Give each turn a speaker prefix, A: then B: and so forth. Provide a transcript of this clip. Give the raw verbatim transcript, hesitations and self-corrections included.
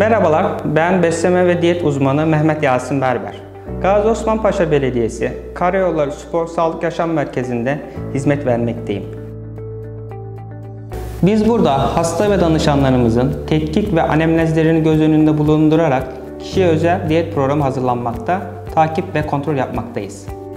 A: Merhabalar, ben besleme ve diyet uzmanı Mehmet Yasin Berber. Gazi Osman Paşa Belediyesi Karayolları Spor Sağlık Yaşam Merkezi'nde hizmet vermekteyim. Biz burada hasta ve danışanlarımızın tetkik ve anemnezlerini göz önünde bulundurarak kişiye özel diyet programı hazırlanmakta, takip ve kontrol yapmaktayız.